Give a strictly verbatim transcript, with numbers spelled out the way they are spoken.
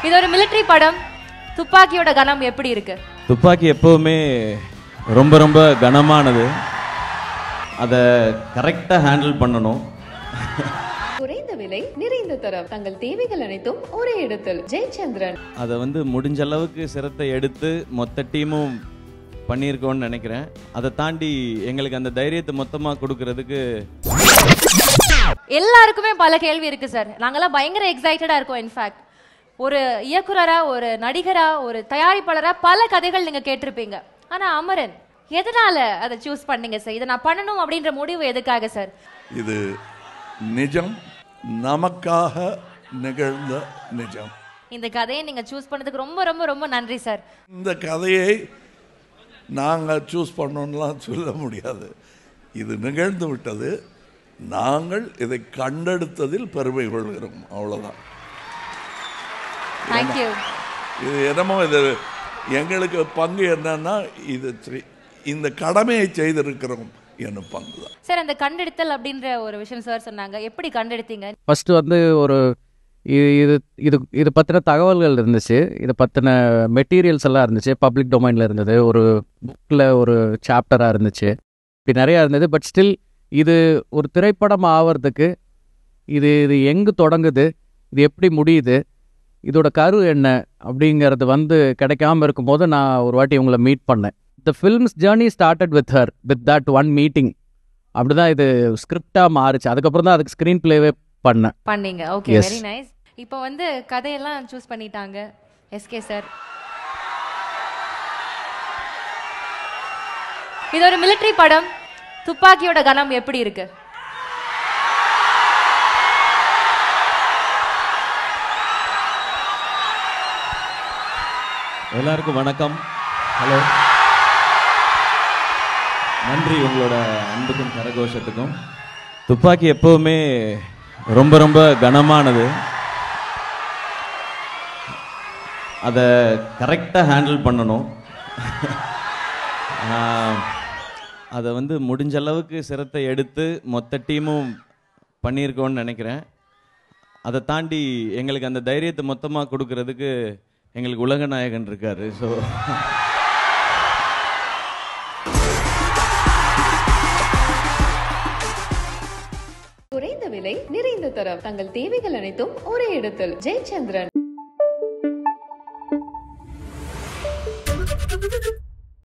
இது ஒரு மிலிட்டரி படம். துப்பாக்கியோட கனம் எப்படி இருக்கு? துப்பாக்கி எப்பவுமே ரொம்ப ரொம்ப கனமானது. அதை கரெக்டா ஹேண்டில் பண்ணணும். குறைந்த விலை நிறைந்த தரம் தங்கள் தேவைகள் அனைத்தும் ஒரே இடத்தில். ஜெயச்சந்திரன். அதை வந்து முடிஞ்ச அளவுக்கு சிரத்தை எடுத்து மொத்த டீமும் பண்ணியிருக்கோன்னு நினைக்கிறேன். அதை தாண்டி எங்களுக்கு அந்த தைரியத்தை மொத்தமாக கொடுக்கறதுக்கு எல்லாருக்குமே பல கேள்வி இருக்கு சார். நாங்கெல்லாம் பயங்கர எக்ஸைட்டடா இருக்கோம். இன்ஃபேக்ட் ஒரு இயக்குனரா, ஒரு நடிகரா, ஒரு தயாரிப்பாளரா பல கதைகள் நீங்க கேட்டிருப்பீங்க. ஆனா அமரன் எதனால அதை சூஸ் பண்ணீங்க சார்? இதை நான் பண்ணணும் அப்படின்ற முடிவு எதுக்காக சார்? இது நிஜம், நமக்காக நிகழ்ந்த நிஜம். இந்த கதையை நீங்க சூஸ் பண்ணதுக்கு ரொம்ப ரொம்ப ரொம்ப நன்றி சார். இந்த கதையை நாங்கள் சூஸ் பண்ணோம்லாம் சொல்ல முடியாது. இது நிகழ்ந்து விட்டது. நாங்கள் இதை கண்டெடுத்ததில் பெருமை கொள்கிறோம், அவ்வளோதான். தேங்க்யூ. இது என்னமோ இது எங்களுக்கு பங்கு என்னன்னா, இது இந்த கடமையை செய்திருக்கிறோம் என்னும் பங்கு தான் சார். அந்த கண்டெடுத்தல் அப்படின்ற ஒரு விஷயம் சார் சொன்னாங்க. எப்படி கண்டெடுத்தீங்க? ஃபர்ஸ்ட் வந்து ஒரு இது இது இது இது பற்றின தகவல்கள் இருந்துச்சு, இதை பற்றின மெட்டீரியல்ஸ் எல்லாம் இருந்துச்சு, பப்ளிக் டொமைனில் இருந்தது, ஒரு புக்கில் ஒரு சாப்டராக இருந்துச்சு, இப்படி நிறையா இருந்தது. பட் ஸ்டில் இது ஒரு திரைப்படம் ஆகிறதுக்கு இது இது எங்கே தொடங்குது, இது எப்படி முடியுது, இதோட கரு என்ன அப்படிங்கிறது வந்து கிடைக்காம இருக்கும்போது நான் ஒரு வாட்டி உங்களை மீட் பண்ணேன். The films journey started with her, with that one meeting. அப்படி தான் இது ஸ்கிரிப்டாக மாறுச்சு. அதுக்கப்புறம் தான் அதுக்கு ஸ்க்ரீன் பிளேவே பண்ணேன் பண்ணீங்க. Okay, very nice. இப்போ வந்து கதையெல்லாம் சூஸ் பண்ணிட்டாங்க எஸ்கே சார். இது ஒரு மிலிட்டரி படம். துப்பாக்கியோட கனம் எப்படி இருக்கு? எல்லாருக்கும் வணக்கம். ஹலோ, நன்றி உங்களோட அன்புக்கும் கரகோஷத்துக்கும். துப்பாக்கி எப்பவுமே ரொம்ப ரொம்ப கனமானது. அதை கரெக்டாக ஹேண்டில் பண்ணணும். அதை வந்து முடிஞ்ச அளவுக்கு சிரத்தை எடுத்து மொத்த டீமும் பண்ணியிருக்கோன்னு நினைக்கிறேன். அதை தாண்டி எங்களுக்கு அந்த தைரியத்தை மொத்தமாக கொடுக்கறதுக்கு எங்களுக்கு உலக நாயகன் இருக்காரு. ஸோ குறைந்த விலை நிறைந்த தரம் தங்கள் தேவைகள் அனைத்தும் ஒரே இடத்தில். ஜெயச்சந்திரன்.